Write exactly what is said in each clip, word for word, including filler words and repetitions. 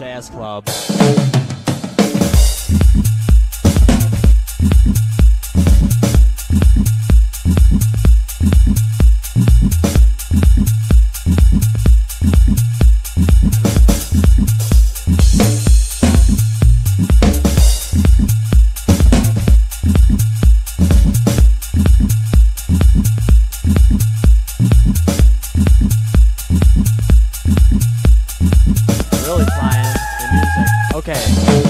jazz club. Really flying the music. Okay.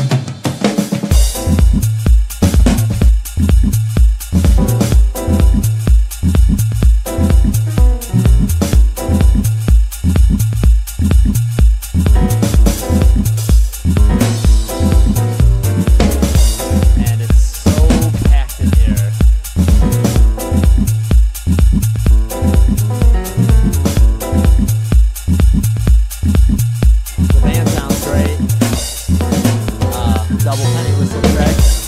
And it's so packed in here. The band sounds great. Uh, double penny whistle track.